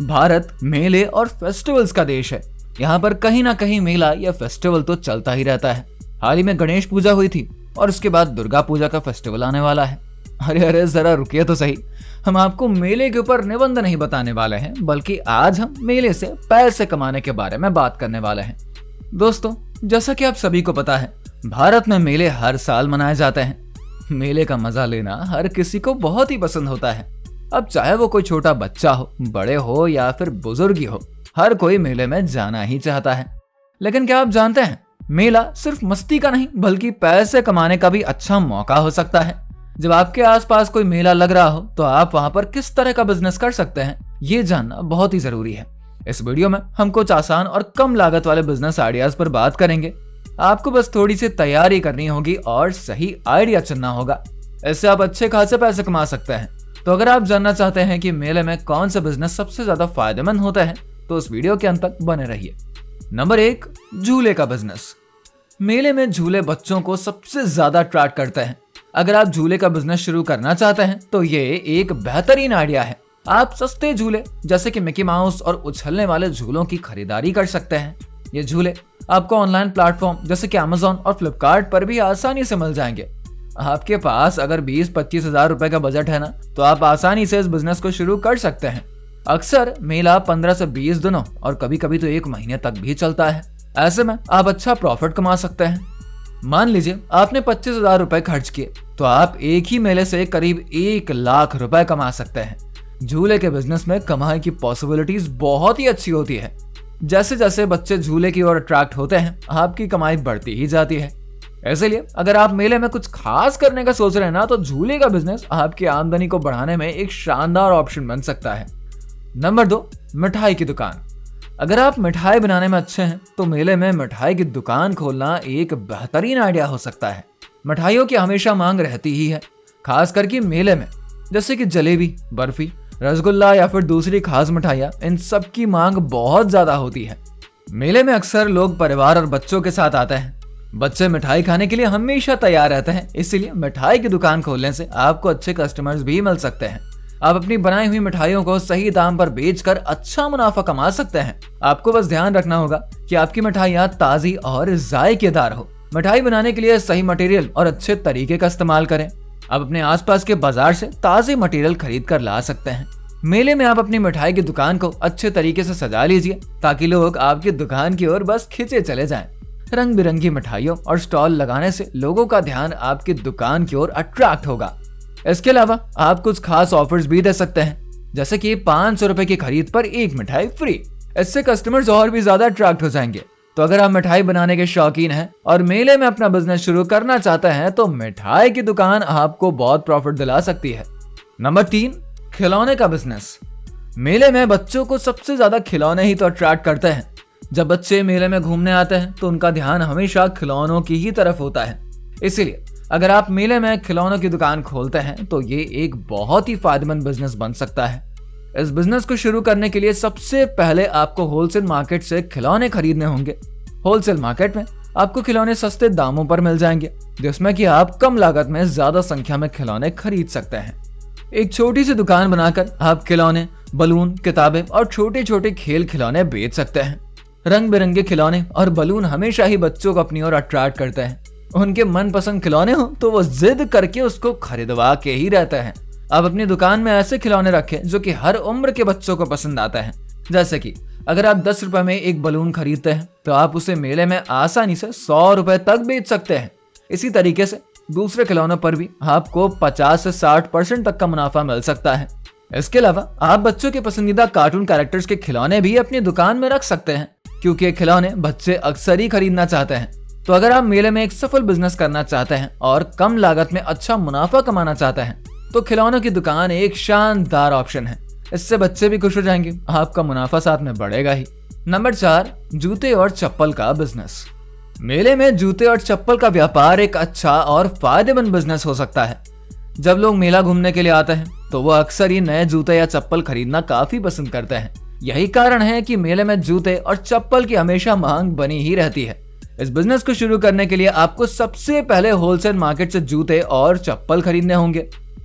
भारत मेले और फेस्टिवल्स का देश है। यहाँ पर कहीं ना कहीं मेला या फेस्टिवल तो चलता ही रहता है। हाल ही में गणेश पूजा हुई थी और उसके बाद दुर्गा पूजा का फेस्टिवल आने वाला है। अरे जरा रुकिए तो सही, हम आपको मेले के ऊपर निबंध नहीं बताने वाले हैं, बल्कि आज हम मेले से पैसे कमाने के बारे में बात करने वाले हैं। दोस्तों, जैसा कि आप सभी को पता है, भारत में मेले हर साल मनाए जाते हैं। मेले का मजा लेना हर किसी को बहुत ही पसंद होता है। अब चाहे वो कोई छोटा बच्चा हो, बड़े हो या फिर बुजुर्ग ही हो, हर कोई मेले में जाना ही चाहता है। लेकिन क्या आप जानते हैं, मेला सिर्फ मस्ती का नहीं बल्कि पैसे कमाने का भी अच्छा मौका हो सकता है। जब आपके आसपास कोई मेला लग रहा हो तो आप वहां पर किस तरह का बिजनेस कर सकते हैं, ये जानना बहुत ही जरूरी है। इस वीडियो में हम कुछ आसान और कम लागत वाले बिजनेस आइडियाज पर बात करेंगे। आपको बस थोड़ी सी तैयारी करनी होगी और सही आइडिया चुनना होगा। इससे आप अच्छे खासे पैसे कमा सकते हैं। तो अगर आप जानना चाहते हैं कि मेले में कौन सा बिजनेस सबसे ज्यादा फायदेमंद होता है, तो इस वीडियो के अंत तक बने रहिए। नंबर 1, झूले का बिजनेस। मेले में झूले बच्चों को सबसे ज्यादा अट्रैक्ट करते हैं। अगर आप झूले का बिजनेस शुरू करना चाहते हैं तो ये एक बेहतरीन आइडिया है। आप सस्ते झूले जैसे कि मिकी माउस और उछलने वाले झूलों की खरीदारी कर सकते हैं। ये झूले आपको ऑनलाइन प्लेटफॉर्म जैसे कि अमेज़न और फ्लिपकार्ट पर भी आसानी से मिल जाएंगे। आपके पास अगर 20-25 हजार रुपए का बजट है ना, तो आप आसानी से इस बिजनेस को शुरू कर सकते हैं। अक्सर मेला 15 से 20 दिनों और कभी कभी तो 1 महीने तक भी चलता है। ऐसे में आप अच्छा प्रॉफिट कमा सकते हैं। मान लीजिए आपने 25 हजार रुपए खर्च किए, तो आप एक ही मेले से करीब 1 लाख रुपए कमा सकते हैं। झूले के बिजनेस में कमाई की पॉसिबिलिटीज बहुत ही अच्छी होती है। जैसे जैसे बच्चे झूले की ओर अट्रैक्ट होते हैं, आपकी कमाई बढ़ती ही जाती है। इसलिए अगर आप मेले में कुछ खास करने का सोच रहे हैं ना, तो झूले का बिजनेस आपकी आमदनी को बढ़ाने में एक शानदार ऑप्शन बन सकता है। नंबर 2, मिठाई की दुकान। अगर आप मिठाई बनाने में अच्छे हैं तो मेले में मिठाई की दुकान खोलना एक बेहतरीन आइडिया हो सकता है। मिठाइयों की हमेशा मांग रहती ही है, खास करके मेले में, जैसे कि जलेबी, बर्फी, रसगुल्ला या फिर दूसरी खास मिठाइयाँ। इन सब की मांग बहुत ज्यादा होती है। मेले में अक्सर लोग परिवार और बच्चों के साथ आते हैं। बच्चे मिठाई खाने के लिए हमेशा तैयार रहते हैं, इसीलिए मिठाई की दुकान खोलने से आपको अच्छे कस्टमर्स भी मिल सकते हैं। आप अपनी बनाई हुई मिठाइयों को सही दाम पर बेचकर अच्छा मुनाफा कमा सकते हैं। आपको बस ध्यान रखना होगा कि आपकी मिठाइयाँ ताजी और जायकेदार हो। मिठाई बनाने के लिए सही मटेरियल और अच्छे तरीके का इस्तेमाल करें। आप अपने आसपास के बाजार से ताजे मटेरियल खरीद कर ला सकते हैं। मेले में आप अपनी मिठाई की दुकान को अच्छे तरीके से सजा लीजिए, ताकि लोग आपकी दुकान की ओर बस खींचे चले जाएं। रंग बिरंगी मिठाइयों और स्टॉल लगाने से लोगों का ध्यान आपकी दुकान की ओर अट्रैक्ट होगा। इसके अलावा आप कुछ खास ऑफर्स भी दे सकते हैं, जैसे कि 500 रुपए की खरीद पर 1 मिठाई फ्री। इससे कस्टमर्स और भी ज्यादा अट्रैक्ट हो जाएंगे। तो अगर आप मिठाई बनाने के शौकीन हैं और मेले में अपना बिजनेस शुरू करना चाहते हैं, तो मिठाई की दुकान आपको बहुत प्रॉफिट दिला सकती है। नंबर 3, खिलौने का बिजनेस। मेले में बच्चों को सबसे ज्यादा खिलौने ही तो अट्रैक्ट करते हैं। जब बच्चे मेले में घूमने आते हैं तो उनका ध्यान हमेशा खिलौनों की ही तरफ होता है। इसीलिए अगर आप मेले में खिलौनों की दुकान खोलते हैं तो ये एक बहुत ही फायदेमंद बिजनेस बन सकता है। इस बिजनेस को शुरू करने के लिए सबसे पहले आपको होलसेल मार्केट से खिलौने खरीदने होंगे। होलसेल मार्केट में आपको खिलौने सस्ते दामों पर मिल जाएंगे, जिसमें कि आप कम लागत में ज्यादा संख्या में खिलौने खरीद सकते हैं। एक छोटी सी दुकान बनाकर आप खिलौने, बलून, किताबें और छोटे छोटे खेल खिलौने बेच सकते हैं। रंग बिरंगे खिलौने और बलून हमेशा ही बच्चों को अपनी ओर अट्रैक्ट करते हैं। उनके मनपसंद खिलौने हो तो वो जिद करके उसको खरीदवा के ही रहते हैं। आप अपनी दुकान में ऐसे खिलौने रखें जो कि हर उम्र के बच्चों को पसंद आता है। जैसे कि अगर आप 10 रुपए में एक बलून खरीदते हैं तो आप उसे मेले में आसानी से 100 रुपए तक बेच सकते हैं। इसी तरीके से दूसरे खिलौनों पर भी आपको 50 से 60% तक का मुनाफा मिल सकता है। इसके अलावा आप बच्चों के पसंदीदा कार्टून कैरेक्टर्स के खिलौने भी अपनी दुकान में रख सकते हैं, क्योंकि ये खिलौने बच्चे अक्सर ही खरीदना चाहते हैं। तो अगर आप मेले में एक सफल बिजनेस करना चाहते हैं और कम लागत में अच्छा मुनाफा कमाना चाहते हैं, तो खिलौनों की दुकान एक शानदार ऑप्शन है। इससे बच्चे भी खुश हो जाएंगे, आपका मुनाफा साथ में बढ़ेगा ही। नंबर 4, जूते और चप्पल का बिजनेस। मेले में जूते और चप्पल का व्यापार एक अच्छा और फायदेमंद बिजनेस हो सकता है। जब लोग मेला घूमने के लिए आते हैं तो वो अक्सर ही नए जूते या चप्पल खरीदना काफी पसंद करते हैं। यही कारण है कि मेले में जूते और चप्पल की हमेशा मांग बनी ही रहती है। इस बिजनेस को शुरू करने के लिए आपको सबसे पहले होलसेल मार्केट से जूते और चप्पल खरीदने होंगे।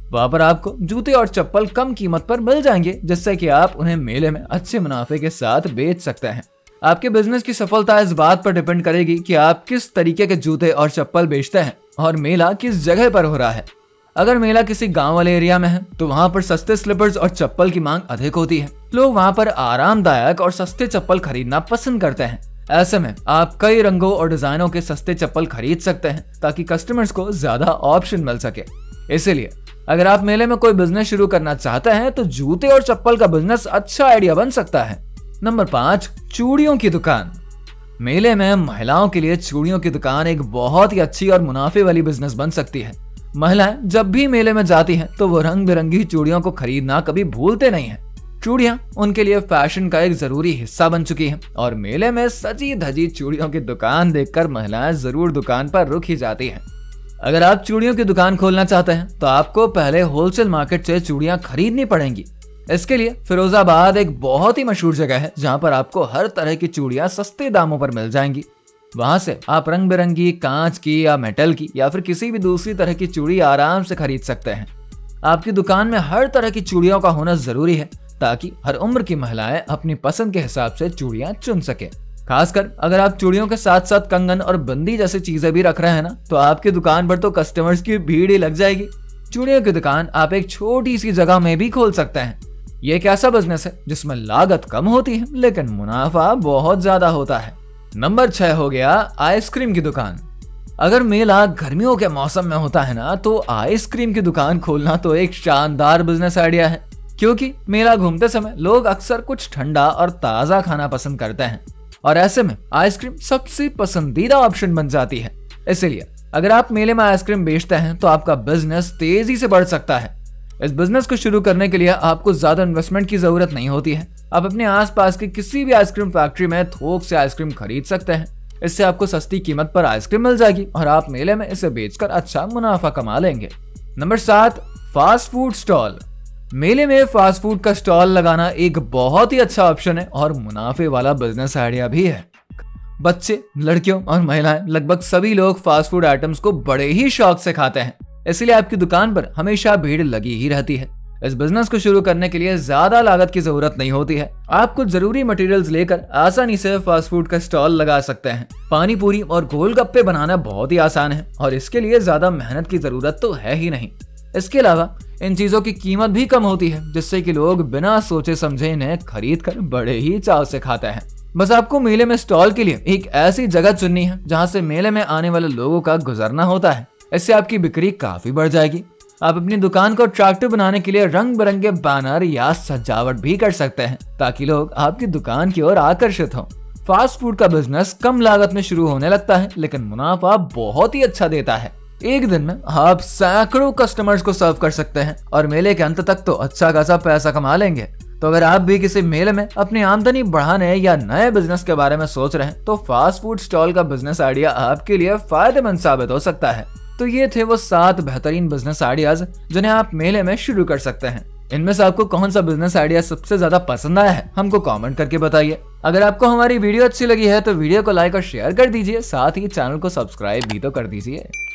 वहां पर आपको जूते और चप्पल कम कीमत पर मिल जाएंगे, जिससे कि आप उन्हें मेले में अच्छे मुनाफे के साथ बेच सकते हैं। आपके बिजनेस की सफलता इस बात पर डिपेंड करेगी कि आप किस तरीके के जूते और चप्पल बेचते हैं और मेला किस जगह पर हो रहा है। अगर मेला किसी गांव वाले एरिया में है तो वहां पर सस्ते स्लीपर्स और चप्पल की मांग अधिक होती है। लोग वहां पर आरामदायक और सस्ते चप्पल खरीदना पसंद करते हैं। ऐसे में आप कई रंगों और डिजाइनों के सस्ते चप्पल खरीद सकते हैं ताकि कस्टमर्स को ज्यादा ऑप्शन मिल सके। इसीलिए अगर आप मेले में कोई बिजनेस शुरू करना चाहते हैं तो जूते और चप्पल का बिजनेस अच्छा आइडिया बन सकता है। नंबर 5, चूड़ियों की दुकान। मेले में महिलाओं के लिए चूड़ियों की दुकान एक बहुत ही अच्छी और मुनाफे वाली बिजनेस बन सकती है। महिलाएं जब भी मेले में जाती हैं तो वो रंग बिरंगी चूड़ियों को खरीदना कभी भूलते नहीं हैं। चूड़ियां उनके लिए फैशन का एक जरूरी हिस्सा बन चुकी हैं और मेले में सजी धजी चूड़ियों की दुकान देखकर महिलाएं जरूर दुकान पर रुक ही जाती हैं। अगर आप चूड़ियों की दुकान खोलना चाहते हैं तो आपको पहले होलसेल मार्केट से चूड़ियां खरीदनी पड़ेंगी। इसके लिए फिरोजाबाद एक बहुत ही मशहूर जगह है जहां पर आपको हर तरह की चूड़ियां सस्ते दामों पर मिल जाएंगी। वहां से आप रंग बिरंगी कांच की या मेटल की या फिर किसी भी दूसरी तरह की चूड़ी आराम से खरीद सकते हैं। आपकी दुकान में हर तरह की चूड़ियों का होना जरूरी है ताकि हर उम्र की महिलाएं अपनी पसंद के हिसाब से चूड़ियां चुन सके। खासकर अगर आप चूड़ियों के साथ साथ कंगन और बंदी जैसी चीजें भी रख रहे हैं ना, तो आपकी दुकान पर तो कस्टमर्स की भीड़ ही लग जाएगी। चूड़ियों की दुकान आप एक छोटी सी जगह में भी खोल सकते हैं। ये एक ऐसा बिजनेस है जिसमें लागत कम होती है लेकिन मुनाफा बहुत ज्यादा होता है। नंबर 6 हो गया आइसक्रीम की दुकान। अगर मेला गर्मियों के मौसम में होता है ना, तो आइसक्रीम की दुकान खोलना तो एक शानदार बिजनेस आइडिया है, क्योंकि मेला घूमते समय लोग अक्सर कुछ ठंडा और ताजा खाना पसंद करते हैं और ऐसे में आइसक्रीम सबसे पसंदीदा ऑप्शन बन जाती है। इसलिए अगर आप मेले में आइसक्रीम बेचते हैं तो आपका बिजनेस तेजी से बढ़ सकता है। इस बिजनेस को शुरू करने के लिए आपको ज्यादा इन्वेस्टमेंट की जरूरत नहीं होती है। आप अपने आसपास की किसी भी आइसक्रीम फैक्ट्री में थोक से आइसक्रीम खरीद सकते हैं। इससे आपको सस्ती कीमत पर आइसक्रीम मिल जाएगी और आप मेले में इसे बेचकर अच्छा मुनाफा कमा लेंगे। Number 7, fast food stall. मेले में फास्ट फूड का स्टॉल लगाना एक बहुत ही अच्छा ऑप्शन है और मुनाफे वाला बिजनेस आइडिया भी है। बच्चे, लड़कियों और महिलाएं लगभग सभी लोग फास्ट फूड आइटम्स को बड़े ही शौक से खाते हैं, इसलिए आपकी दुकान पर हमेशा भीड़ लगी ही रहती है। इस बिजनेस को शुरू करने के लिए ज्यादा लागत की जरूरत नहीं होती है। आप कुछ जरूरी मटेरियल्स लेकर आसानी से फास्ट फूड का स्टॉल लगा सकते हैं। पानी पूरी और गोलगप्पे बनाना बहुत ही आसान है और इसके लिए ज्यादा मेहनत की जरूरत तो है ही नहीं। इसके अलावा इन चीजों की कीमत भी कम होती है, जिससे कि लोग बिना सोचे समझे इन्हें खरीद कर बड़े ही चाव से खाते हैं। बस आपको मेले में स्टॉल के लिए एक ऐसी जगह चुननी है जहां से मेले में आने वाले लोगों का गुजरना होता है। इससे आपकी बिक्री काफी बढ़ जाएगी। आप अपनी दुकान को अट्रैक्टिव बनाने के लिए रंग बिरंगे बैनर या सजावट भी कर सकते हैं ताकि लोग आपकी दुकान की ओर आकर्षित हों। फास्ट फूड का बिजनेस कम लागत में शुरू होने लगता है लेकिन मुनाफा बहुत ही अच्छा देता है। एक दिन में आप सैकड़ों कस्टमर्स को सर्व कर सकते हैं और मेले के अंत तक तो अच्छा खासा पैसा कमा लेंगे। तो अगर आप भी किसी मेले में अपनी आमदनी बढ़ाने या नए बिजनेस के बारे में सोच रहे हैं तो फास्ट फूड स्टॉल का बिजनेस आइडिया आपके लिए फायदेमंद साबित हो सकता है। तो ये थे वो 7 बेहतरीन बिजनेस आइडियाज जिन्हें आप मेले में शुरू कर सकते हैं। इनमें से आपको कौन सा बिजनेस आइडिया सबसे ज्यादा पसंद आया है, हमको कमेंट करके बताइए। अगर आपको हमारी वीडियो अच्छी लगी है तो वीडियो को लाइक और शेयर कर दीजिए, साथ ही चैनल को सब्सक्राइब भी तो कर दीजिए।